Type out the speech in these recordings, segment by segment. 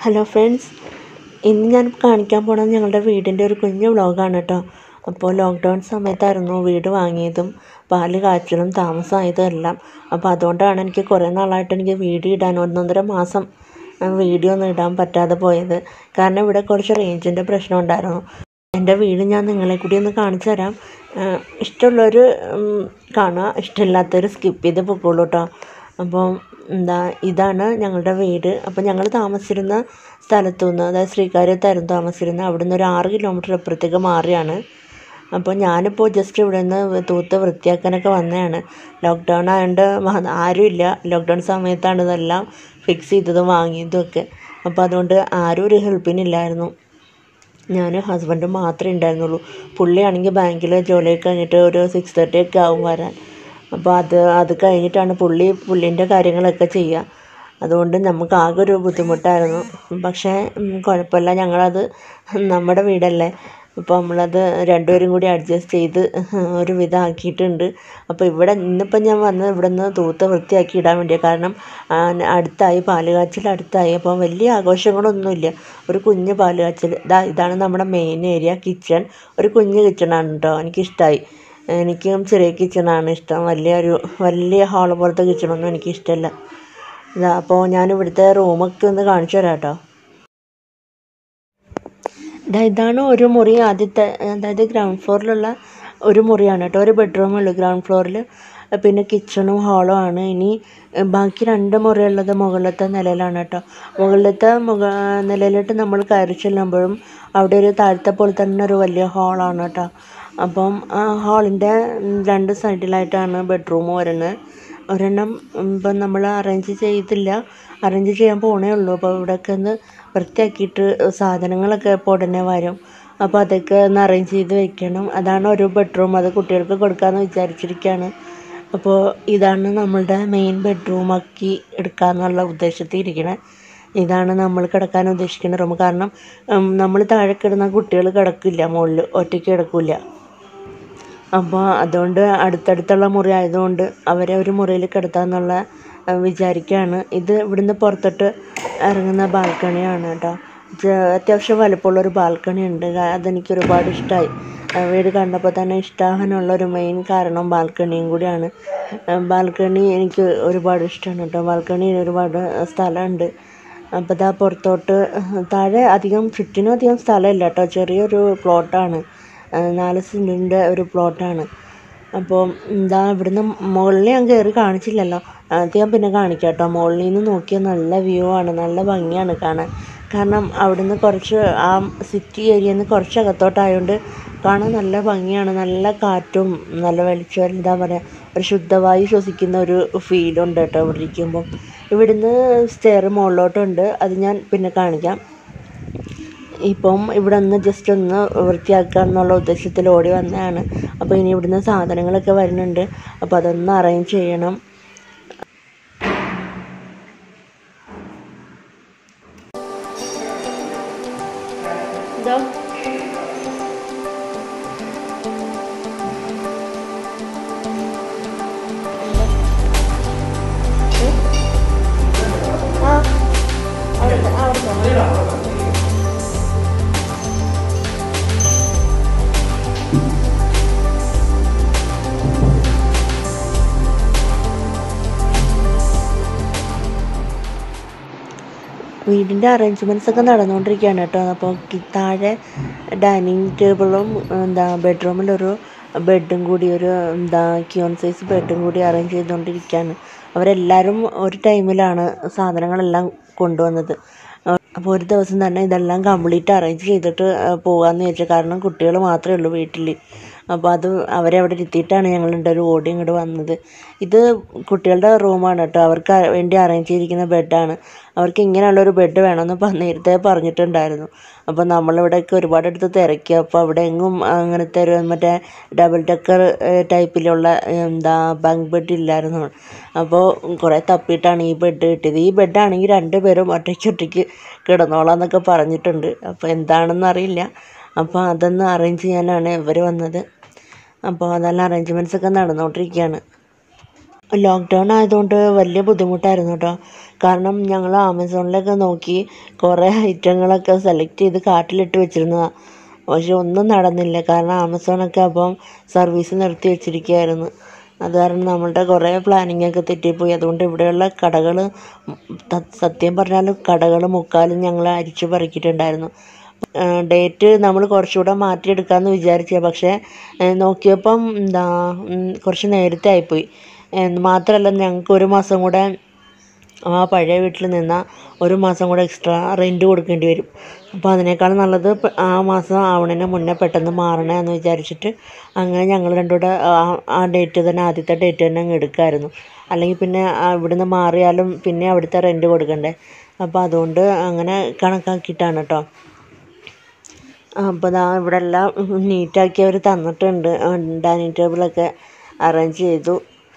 Hello friends, ഇന്ന് ഞാൻ കാണിക്കാൻ പോണത് ഞങ്ങളുടെ വീടിൻ്റെ ഒരു കുഞ്ഞു വ്ളോഗാണ് കേട്ടോ. അപ്പോൾ ലോക്ക്ഡൗൺ സമയത്തായിരുന്നു വീട് വാങ്ങിയതും പാല് കാച്ചലും താമസമായതും എല്ലാം. അപ്പോൾ അതുകൊണ്ടാണ് എനിക്ക് കുറേ നാളായിട്ട് എനിക്ക് വീഡിയോ ഇടാൻ 1.5 മാസം വീഡിയോ ഒന്നും ഇടാൻ പറ്റാതെ പോയത്. കാരണം ഇവിടെ കുറച്ച് റേഞ്ചിൻ്റെ പ്രശ്നം ഉണ്ടായിരുന്നു. എൻ്റെ വീട് ഞാൻ നിങ്ങളെ കൂടി ഒന്ന് കാണിച്ചു തരാം. ഇഷ്ടമുള്ളവർ കാണുക, ഇഷ്ടമില്ലാത്തവർ സ്കിപ്പ് ചെയ്ത് പൊക്കോളൂ കേട്ടോ. അപ്പം ഇതാണ് ഞങ്ങളുടെ വീട്. അപ്പോൾ ഞങ്ങൾ താമസിച്ചിരുന്ന സ്ഥലത്തു നിന്ന്, അതായത് ശ്രീകാര്യത്തായിരുന്നു താമസിച്ചിരുന്നത്. അവിടെ നിന്ന് ഒരു 6 കിലോമീറ്റർ അപ്പുറത്തേക്ക് മാറിയാണ്. അപ്പോൾ ഞാനിപ്പോൾ ജസ്റ്റ് ഇവിടെ നിന്ന് തൂത്ത് വൃത്തിയാക്കാനൊക്കെ വന്നതാണ്. ലോക്ക്ഡൗൺ ആയതുകൊണ്ട് ആരുമില്ല. ലോക്ക്ഡൗൺ സമയത്താണ് ഇതെല്ലാം ഫിക്സ് ചെയ്തതും വാങ്ങിയതും ഒക്കെ. അപ്പോൾ അതുകൊണ്ട് ആരും ഒരു ഹെൽപ്പിനില്ലായിരുന്നു. ഞാനും ഹസ്ബൻഡും മാത്രമേ ഉണ്ടായിരുന്നുള്ളൂ. പുള്ളിയാണെങ്കിൽ ബാങ്കിൽ ജോലിയൊക്കെ കഴിഞ്ഞിട്ട് ഒരു 6:30 ഒക്കെ ആവും വരാൻ. അപ്പോൾ അത് കഴിഞ്ഞിട്ടാണ് പുള്ളിൻ്റെ കാര്യങ്ങളൊക്കെ ചെയ്യുക. അതുകൊണ്ട് നമുക്ക് ആകെ ഒരു ബുദ്ധിമുട്ടായിരുന്നു. പക്ഷേ കുഴപ്പമില്ല, ഞങ്ങളത് നമ്മുടെ വീടല്ലേ, അപ്പോൾ നമ്മളത് രണ്ടുപേരും കൂടി അഡ്ജസ്റ്റ് ചെയ്ത് ഒരു വിധം ആക്കിയിട്ടുണ്ട്. അപ്പോൾ ഇന്നിപ്പം ഞാൻ വന്ന് ഇവിടെ നിന്ന് തൂത്ത് വൃത്തിയാക്കി ഇടാൻ വേണ്ടിയാണ്. കാരണം അടുത്തായി, പാല് കാച്ചൽ അടുത്തായി. അപ്പം വലിയ ആഘോഷങ്ങളൊന്നുമില്ല, ഒരു കുഞ്ഞ് പാല് കാച്ചൽ. ഇതാണ് നമ്മുടെ മെയിൻ ഏരിയ, കിച്ചൺ. ഒരു കുഞ്ഞ് കിച്ചണാണ് കേട്ടോ, എനിക്കിഷ്ടമായി. എനിക്കും ചെറിയ കിച്ചണാണ് ഇഷ്ടം. വലിയ ഹാള് പോലത്തെ കിച്ചണൊന്നും എനിക്കിഷ്ടമല്ല. അപ്പോൾ ഞാൻ ഇവിടുത്തെ റൂമൊക്കെ ഒന്ന് കാണിച്ചു തരാം കേട്ടോ. ഇതാണ് ഒരു മുറി, ആദ്യത്തെ, അതായത് ഗ്രൗണ്ട് ഫ്ലോറിലുള്ള ഒരു മുറിയാണ് കേട്ടോ. ഒരു ബെഡ്റൂമുള്ളൂ ഗ്രൗണ്ട് ഫ്ലോറിൽ. പിന്നെ കിച്ചണും ഹാളും ആണ്. ഇനി ബാക്കി 2 മുറിയുള്ളത് മുകളിലത്തെ നിലയിലാണ് കേട്ടോ. മുകളിലത്തെ നിലയിലോട്ട് നമ്മൾ കയറി ചെല്ലുമ്പോഴും അവിടെ ഒരു താഴത്തെ പോലെ തന്നെ ഒരു വലിയ ഹാളാണ് കേട്ടോ. അപ്പം ആ ഹാളിൻ്റെ 2 സൈഡിലായിട്ടാണ് ബെഡ്റൂം വരുന്നത്. ഒരെണ്ണം ഇപ്പം നമ്മൾ അറേഞ്ച് ചെയ്യാൻ പോണേ ഉള്ളൂ. അപ്പോൾ ഇവിടെയൊക്കെ ഒന്ന് വൃത്തിയാക്കിയിട്ട് സാധനങ്ങളൊക്കെ ഇപ്പോൾ ഉടനെ വരും. അപ്പോൾ അതൊക്കെ ഒന്ന് അറേഞ്ച് ചെയ്ത് വെക്കണം. അതാണ് ഒരു ബെഡ്റൂം, അത് കുട്ടികൾക്ക് കൊടുക്കാമെന്ന് വിചാരിച്ചിരിക്കുകയാണ്. അപ്പോൾ ഇതാണ് നമ്മളുടെ മെയിൻ ബെഡ്റൂമാക്കി എടുക്കാമെന്നുള്ള ഉദ്ദേശത്തിൽ ഇരിക്കണേ. ഇതാണ് നമ്മൾ കിടക്കാൻ ഉദ്ദേശിക്കുന്ന റൂം. കാരണം നമ്മൾ താഴെ കിടന്ന കുട്ടികൾ കിടക്കില്ല, മുകളിൽ ഒറ്റയ്ക്ക് കിടക്കില്ല. അപ്പോൾ അതുകൊണ്ട് അടുത്തടുത്തുള്ള മുറി ആയതുകൊണ്ട് അവരെ ഒരു മുറിയിൽ കിടത്താമെന്നുള്ള വിചാരിക്കുകയാണ്. ഇത് ഇവിടുന്ന് പുറത്തോട്ട് ഇറങ്ങുന്ന ബാൽക്കണിയാണ് കേട്ടോ. അത്യാവശ്യം വലുപ്പമുള്ളൊരു ബാൽക്കണി ഉണ്ട്. അതെനിക്ക് ഒരുപാട് ഇഷ്ടമായി. വീട് കണ്ടപ്പോൾ തന്നെ ഇഷ്ടമാകാനുള്ളൊരു മെയിൻ കാരണം ബാൽക്കണിയും കൂടിയാണ്. ബാൽക്കണി എനിക്ക് ഒരുപാട് ഇഷ്ടമാണ് കേട്ടോ. ബാൽക്കണി ഒരുപാട് സ്ഥലമുണ്ട്. അപ്പോൾ പുറത്തോട്ട് താഴെ ചുറ്റിനും അധികം സ്ഥലമില്ല കേട്ടോ. ചെറിയൊരു പ്ലോട്ടാണ്, 4 സെൻറ്റിൻ്റെ ഒരു പ്ലോട്ടാണ്. അപ്പോൾ ഇവിടുന്ന് മുകളിൽ ഞാൻ കയറി കാണിച്ചില്ലല്ലോ, അത് ഞാൻ പിന്നെ കാണിക്കാം കേട്ടോ. മുകളിൽ നിന്ന് നോക്കിയാൽ നല്ല വ്യൂ ആണ്, നല്ല ഭംഗിയാണ് കാണാൻ. കാരണം അവിടുന്ന് കുറച്ച് ആ സിറ്റി ഏരിയയിൽ നിന്ന് കുറച്ച് അകത്തോട്ടായതുകൊണ്ട് കാണാൻ നല്ല ഭംഗിയാണ്. നല്ല കാറ്റും നല്ല വെളിച്ചം, ഒരു ശുദ്ധവായു ശ്വസിക്കുന്ന ഒരു ഫീലുണ്ട് കേട്ടോ ഇവിടെ ഇരിക്കുമ്പോൾ. ഇവിടുന്ന് സ്റ്റെയർ മുകളിലോട്ടുണ്ട്, അത് ഞാൻ പിന്നെ കാണിക്കാം. ഇപ്പം ഇവിടെ നിന്ന് ജസ്റ്റ് ഒന്ന് വൃത്തിയാക്കുക എന്നുള്ള ഉദ്ദേശത്തിൽ ഓടി വന്നതാണ്. അപ്പോൾ ഇനി ഇവിടുന്ന് സാധനങ്ങളൊക്കെ വരുന്നുണ്ട്. അപ്പോൾ അതൊന്ന് അറേഞ്ച് ചെയ്യണം. വീടിൻ്റെ അറേഞ്ച്മെൻറ്റ്സ് ഒക്കെ നടന്നുകൊണ്ടിരിക്കുകയാണ് കേട്ടോ. അപ്പോൾ താഴെ ഡൈനിങ് ടേബിളും ബെഡ്റൂമിലൊരു ബെഡും കൂടി, ഒരു ക്യൂൺ സൈസ് ബെഡും കൂടി അറേഞ്ച് ചെയ്തുകൊണ്ടിരിക്കുകയാണ്. അവരെല്ലാവരും ഒരു ടൈമിലാണ് സാധനങ്ങളെല്ലാം കൊണ്ടുവന്നത്. അപ്പോൾ ഒരു ദിവസം തന്നെ ഇതെല്ലാം കംപ്ലീറ്റ് അറേഞ്ച് ചെയ്തിട്ട് പോകാമെന്ന് വിചാരിച്ചു. കാരണം കുട്ടികൾ മാത്രമേ ഉള്ളൂ വീട്ടിൽ. അപ്പോൾ അവരെ അവിടെ ഇരുത്തിയിട്ടാണ് ഞങ്ങൾ ഓടി ഇങ്ങോട്ട് വന്നത്. ഇത് കുട്ടികളുടെ റൂമാണ് കേട്ടോ. അവർക്ക് വേണ്ടി അറേഞ്ച് ചെയ്തിരിക്കുന്ന ബെഡാണ്. അവർക്ക് ഇങ്ങനെയുള്ളൊരു ബെഡ് വേണമെന്ന് നേരത്തെ പറഞ്ഞിട്ടുണ്ടായിരുന്നു. അപ്പോൾ നമ്മളിവിടെയൊക്കെ ഒരുപാട് എടുത്ത് തിരക്കി. അപ്പോൾ അവിടെ എങ്ങും അങ്ങനത്തെ മറ്റേ ഡബിൾ ഡെക്കർ ടൈപ്പിലുള്ള ബങ്ക് ബെഡ് ഇല്ലായിരുന്നു. അപ്പോൾ കുറേ തപ്പിയിട്ടാണ് ഈ ബെഡ് കിട്ടിയത്. ഈ ബെഡാണെങ്കിൽ 2 പേരും ഒറ്റയ്ക്ക് കിടന്നോളാം എന്നൊക്കെ പറഞ്ഞിട്ടുണ്ട്. അപ്പോൾ എന്താണെന്നറിയില്ല. അപ്പോൾ അതൊന്ന് അറേഞ്ച് ചെയ്യാനാണ് ഇവർ വന്നത്. അപ്പോൾ അതെല്ലാം അറേഞ്ച്മെൻറ്റ്സ് ഒക്കെ നടന്നുകൊണ്ടിരിക്കുകയാണ്. ലോക്ക്ഡൗൺ ആയതുകൊണ്ട് വലിയ ബുദ്ധിമുട്ടായിരുന്നു കേട്ടോ. കാരണം ഞങ്ങൾ ആമസോണിലൊക്കെ നോക്കി കുറേ ഐറ്റങ്ങളൊക്കെ സെലക്ട് ചെയ്ത് കാർട്ടിലിട്ട് വെച്ചിരുന്നതാണ്. പക്ഷെ ഒന്നും നടന്നില്ല. കാരണം ആമസോണൊക്കെ അപ്പം സർവീസ് നിർത്തി വെച്ചിരിക്കുകയായിരുന്നു. അത് കാരണം നമ്മളുടെ കുറേ പ്ലാനിങ്ങൊക്കെ തെറ്റിപ്പോയി. അതുകൊണ്ട് ഇവിടെയുള്ള കടകൾ, സത്യം പറഞ്ഞാൽ കടകൾ മുക്കാലും ഞങ്ങൾ അരിച്ചു പെറുക്കിയിട്ടുണ്ടായിരുന്നു. ഡേറ്റ് നമ്മൾ കുറച്ചുകൂടെ മാറ്റിയെടുക്കാമെന്ന് വിചാരിച്ചത്, പക്ഷേ നോക്കിയപ്പം കുറച്ച് നേരത്തെ ആയിപ്പോയി. മാത്രമല്ല ഞങ്ങൾക്ക് ഒരു മാസം കൂടെ ആ പഴയ വീട്ടിൽ നിന്നാൽ ഒരു മാസം കൂടെ എക്സ്ട്രാ റെൻറ്റ് കൊടുക്കേണ്ടി വരും. അപ്പോൾ അതിനേക്കാൾ നല്ലത് ആ മാസം ആവണതിന് മുന്നേ പെട്ടെന്ന് മാറണേ എന്ന് വിചാരിച്ചിട്ട് അങ്ങനെ ഞങ്ങൾ രണ്ടുകൂടെ ആ ഡേറ്റ് തന്നെ, ആദ്യത്തെ ഡേറ്റ് തന്നെ അങ്ങ് എടുക്കാമായിരുന്നു. അല്ലെങ്കിൽ പിന്നെ ഇവിടുന്ന് മാറിയാലും പിന്നെ അവിടുത്തെ റെൻറ്റ് കൊടുക്കണ്ടേ. അപ്പോൾ അതുകൊണ്ട് അങ്ങനെ കണക്കാക്കിയിട്ടാണ് കേട്ടോ. അപ്പോൾ ഇവിടെ എല്ലാം നീറ്റാക്കി അവർ തന്നിട്ടുണ്ട്. ഡൈനിങ് ടേബിളൊക്കെ അറേഞ്ച് ചെയ്തു.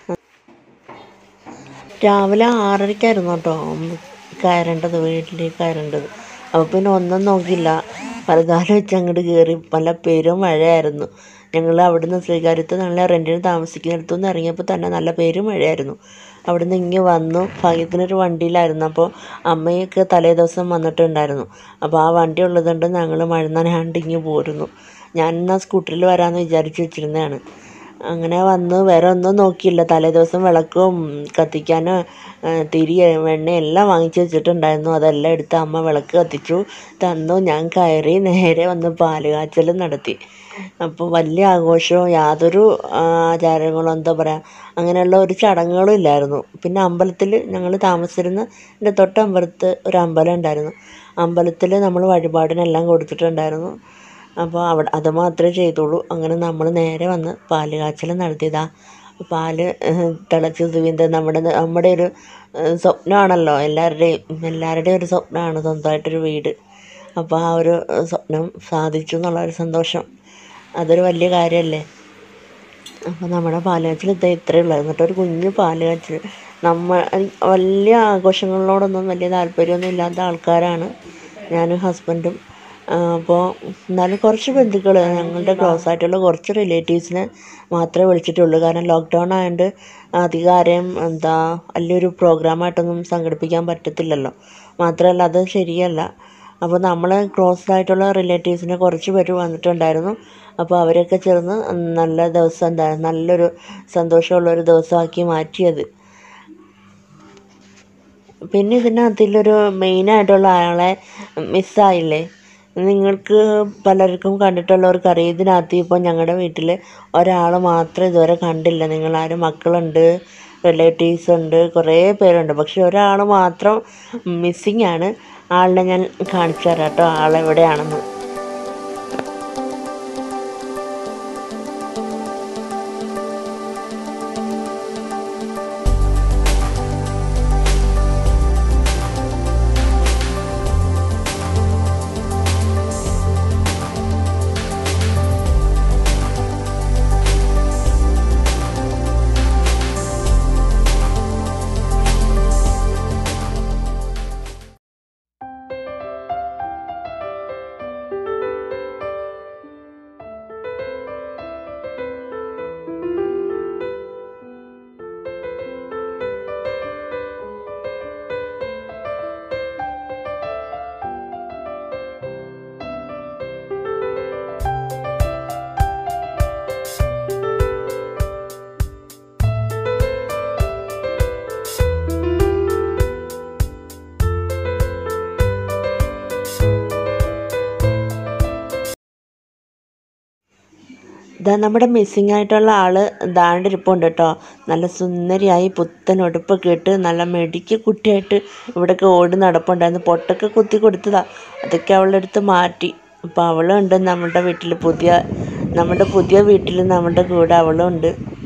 രാവിലെ 6:30 കേട്ടോ കയറേണ്ടത്, വീട്ടിലേക്ക് കയറേണ്ടത്. അപ്പോൾ പിന്നെ ഒന്നും നോക്കില്ല, പലകാലം വെച്ച് അങ്ങോട്ട് കയറി. പല പേരും മഴയായിരുന്നു. ഞങ്ങൾ അവിടുന്ന് ശ്രീകാര്യത്ത് നല്ല റെൻറ്റിന് താമസിക്കുന്നിടത്തു നിന്ന് ഇറങ്ങിയപ്പോൾ തന്നെ നല്ല പേരും മഴയായിരുന്നു. അവിടുന്ന് ഇങ്ങ് വന്നു. ഭാഗ്യത്തിനൊരു വണ്ടിയിലായിരുന്നു. അപ്പോൾ അമ്മയൊക്കെ തലേ ദിവസം വന്നിട്ടുണ്ടായിരുന്നു. അപ്പോൾ ആ വണ്ടി ഉള്ളതുകൊണ്ട് ഞങ്ങൾ മഴ നനയാണ്ട് ഇങ്ങ് പോരുന്നു. ഞാൻ എന്നാൽ സ്കൂട്ടറിൽ വരാമെന്ന് വിചാരിച്ച് വെച്ചിരുന്നതാണ്. അങ്ങനെ വന്ന് വേറെ ഒന്നും നോക്കിയില്ല. തലേ ദിവസം വിളക്കും കത്തിക്കാനോ തിരി എണ്ണ എല്ലാം വാങ്ങിച്ച് വെച്ചിട്ടുണ്ടായിരുന്നു. അതെല്ലാം എടുത്ത് അമ്മ വിളക്ക് കത്തിച്ചു തന്നു. ഞാൻ കയറി നേരെ വന്ന് പാലുകാച്ചലും നടത്തി. അപ്പോൾ വലിയ ആഘോഷവും യാതൊരു ആചാരങ്ങളോ എന്താ പറയുക അങ്ങനെയുള്ള ഒരു ചടങ്ങുകളും ഇല്ലായിരുന്നു. പിന്നെ അമ്പലത്തിൽ ഞങ്ങൾ താമസിച്ചിരുന്നതിൻ്റെ തൊട്ടമ്പലത്ത് ഒരു അമ്പലം ഉണ്ടായിരുന്നു. അമ്പലത്തിൽ നമ്മൾ വഴിപാടിനെല്ലാം കൊടുത്തിട്ടുണ്ടായിരുന്നു. അപ്പോൾ അത് മാത്രമേ ചെയ്തുള്ളൂ. അങ്ങനെ നമ്മൾ നേരെ വന്ന് പാല് കാച്ചൽ നടത്തിയതാ. പാല് തിളച്ച് തൂവിയത് നമ്മുടെ ഒരു സ്വപ്നമാണല്ലോ. എല്ലാവരുടെയും ഒരു സ്വപ്നമാണ് സ്വന്തമായിട്ടൊരു വീട്. അപ്പോൾ ആ ഒരു സ്വപ്നം സാധിച്ചു എന്നുള്ളൊരു സന്തോഷം, അതൊരു വലിയ കാര്യമല്ലേ. അപ്പോൾ നമ്മുടെ പാല് കാച്ചൽ ഇത്രയേ ഉള്ളൂ. എന്നിട്ടൊരു കുഞ്ഞ് പാല് കാച്ചൽ. വലിയ ആഘോഷങ്ങളോടൊന്നും വലിയ താല്പര്യമൊന്നും ഇല്ലാത്ത ആൾക്കാരാണ് ഞാനും ഹസ്ബൻഡും. അപ്പോൾ എന്നാലും കുറച്ച് ബന്ധുക്കൾ, ഞങ്ങളുടെ ക്ലോസ് ആയിട്ടുള്ള കുറച്ച് റിലേറ്റീവ്സിനെ മാത്രമേ വിളിച്ചിട്ടുള്ളൂ. കാരണം ലോക്ക്ഡൗൺ ആയതുകൊണ്ട് അധികം ആരെയും വലിയൊരു പ്രോഗ്രാമായിട്ടൊന്നും സംഘടിപ്പിക്കാൻ പറ്റത്തില്ലല്ലോ. മാത്രമല്ല അത് ശരിയല്ല. അപ്പോൾ നമ്മൾ ക്ലോസ് ആയിട്ടുള്ള റിലേറ്റീവ്സിനെ കുറച്ച് പേര് വന്നിട്ടുണ്ടായിരുന്നു. അപ്പോൾ അവരൊക്കെ ചേർന്ന് നല്ല ദിവസം എന്തായിരുന്നു, നല്ലൊരു സന്തോഷമുള്ളൊരു ദിവസമാക്കി മാറ്റിയത്. പിന്നെ ഇതിനകത്തിലൊരു മെയിനായിട്ടുള്ള ആളെ മിസ്സായില്ലേ. നിങ്ങൾക്ക് പലർക്കും കണ്ടിട്ടുള്ളവർക്കറിയാം. ഇതിനകത്ത് ഇപ്പോൾ ഞങ്ങളുടെ വീട്ടിൽ ഒരാൾ മാത്രം ഇതുവരെ കണ്ടില്ല. നിങ്ങളാരും മക്കളുണ്ട്, റിലേറ്റീവ്സ് ഉണ്ട്, കുറേ പേരുണ്ട്. പക്ഷെ ഒരാൾ മാത്രം മിസ്സിങ് ആണ്. ആളിനെ ഞാൻ കാണിച്ചു തരാം കേട്ടോ, ആളെവിടെയാണെന്ന്. ഇതാ നമ്മുടെ മിസ്സിങ് ആയിട്ടുള്ള ആൾ ദാണ്ടിരിപ്പുണ്ട് കേട്ടോ. നല്ല സുന്ദരിയായി പുത്തൻ ഉടുപ്പൊക്കെ ഇട്ട് നല്ല മെടിക്ക് കുട്ടിയായിട്ട് ഇവിടെയൊക്കെ ഓടി നടപ്പുണ്ടായിരുന്നു. പൊട്ടൊക്കെ കുത്തി കൊടുത്തതാ, അതൊക്കെ അവളുടെ അടുത്ത് മാറ്റി. അപ്പോൾ അവളുണ്ട് നമ്മുടെ വീട്ടിൽ, നമ്മുടെ പുതിയ വീട്ടിൽ നമ്മുടെ കൂടെ അവളും ഉണ്ട്.